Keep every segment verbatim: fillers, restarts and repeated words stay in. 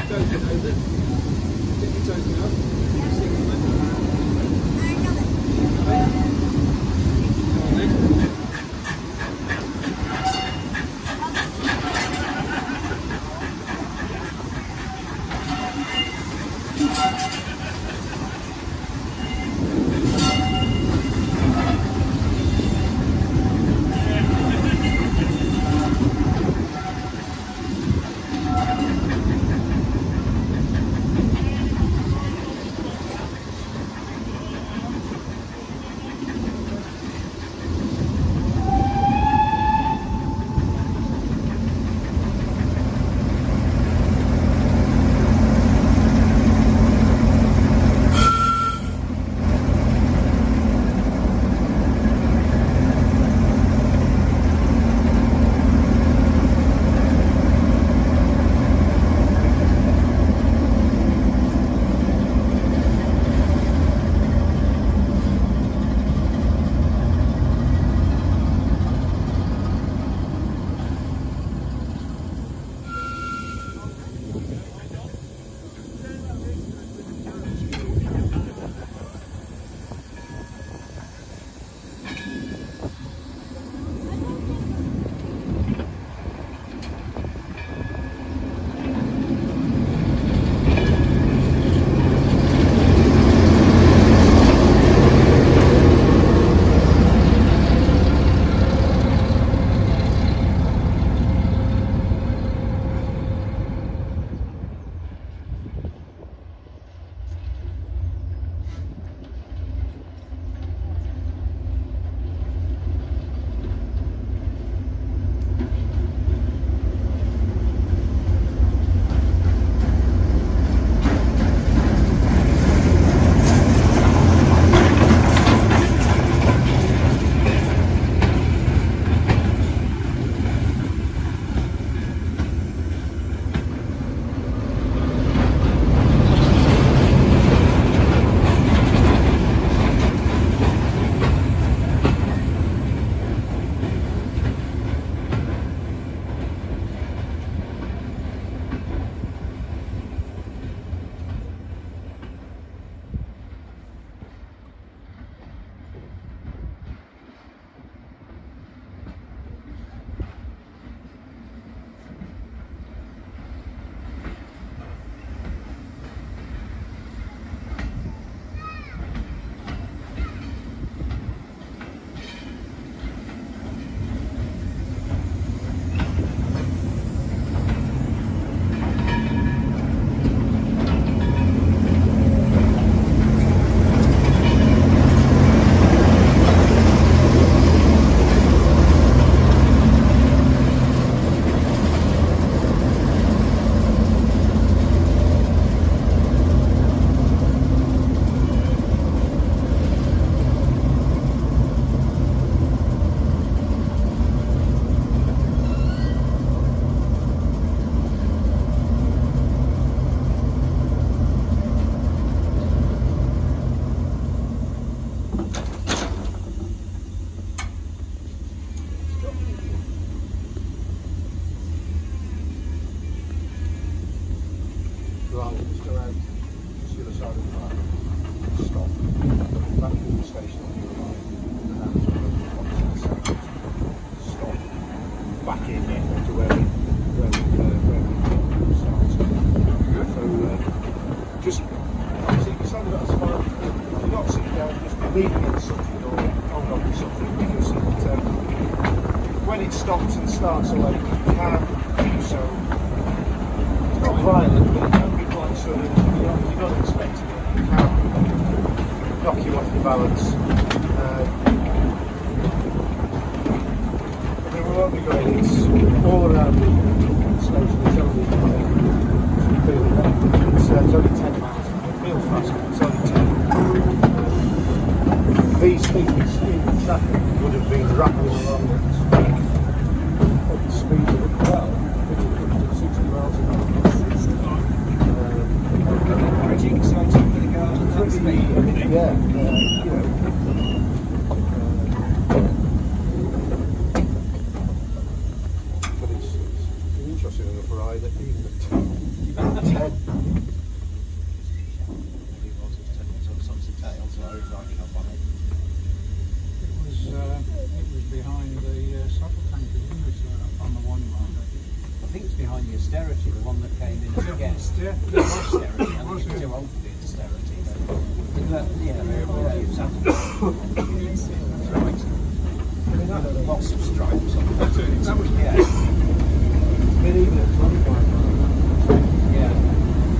Starts away, you can do so. It's not violent, but it can be quite sort of, you're not expecting it. It can knock you off your balance. Uh, I mean, we won't be going, it's all around the station, it's only, it's, uh, it's only ten miles. It feels fast, but it's only ten. These things in traffic would have been rattling along at speed of it well, sixty miles an hour. Um, pretty exciting for the girls at that speed. Yeah, uh, you know. Uh, but it's, it's an interesting enough ride that even at ten Yes, yeah. It was austerity. I think it's too old to do austerity. But, yeah, yeah, it's that's right. I mean, that was lots of stripes on that. That was, yeah. It's been even at twenty-five miles. Yeah.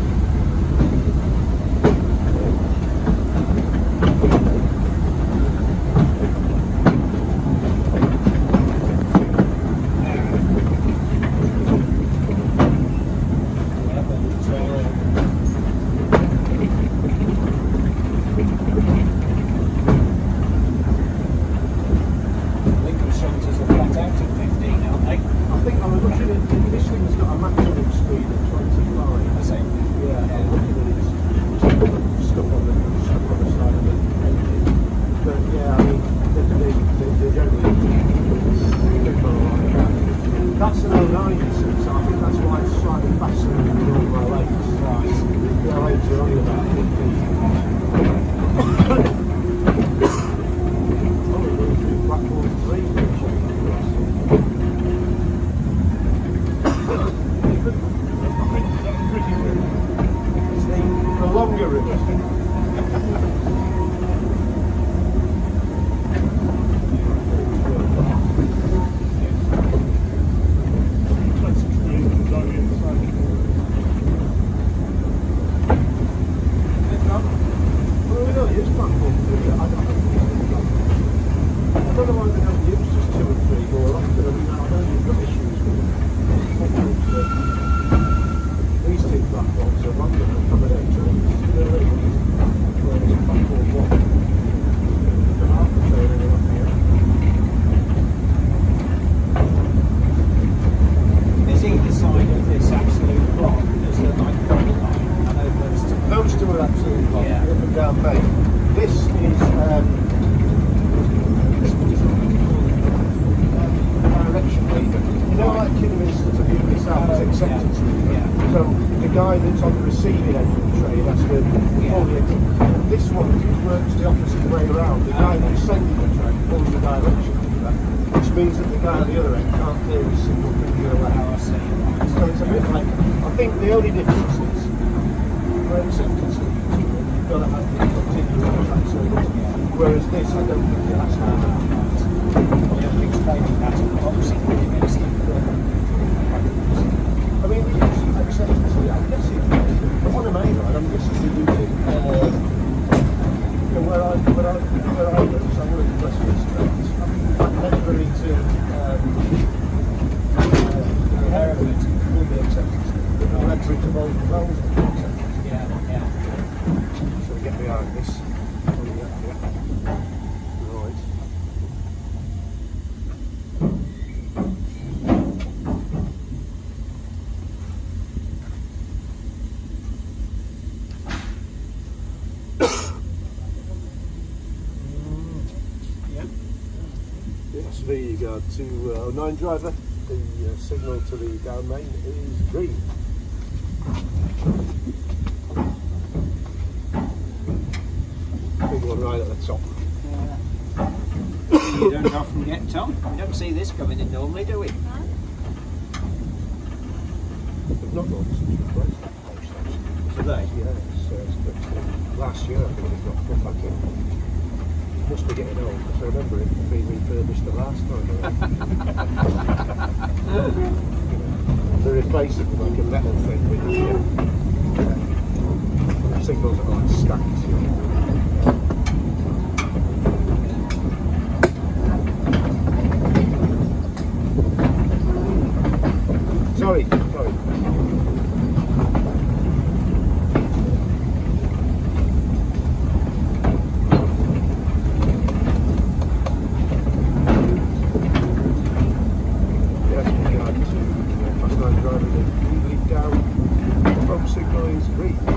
S V R to uh, oh nine driver, the uh, signal to the down main is green. Big one right at the top. Yeah. You don't often get, Tom. We don't see this coming in normally, do we? No. We've not got such a place that post actually. Today, yeah, it's, uh, it's good. Last year I think it got put back in. Must be getting old because I remember it being refurbished the last time. They replaced it with like a metal thing with the uh, signals that are like stacked. Sorry, sorry. Yes, we got fast line driving and lead down. The front signal is green.